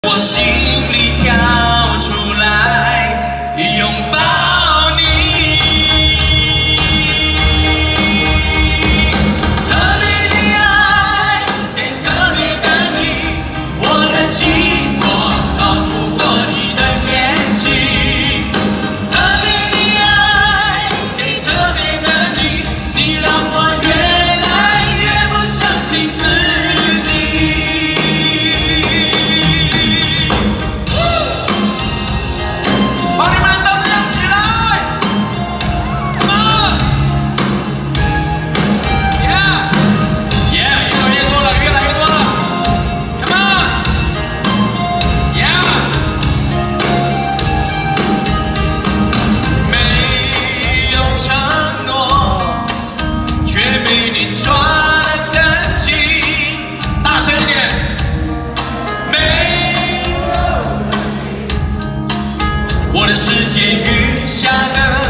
我心里跳出来，拥抱你。特别的爱，给特别的你，我的寂寞逃不过你的眼睛。特别的爱，给特别的你，你让我越来越不相信自己。 抓得更紧，大声一点！没有你，我的世界雨下的。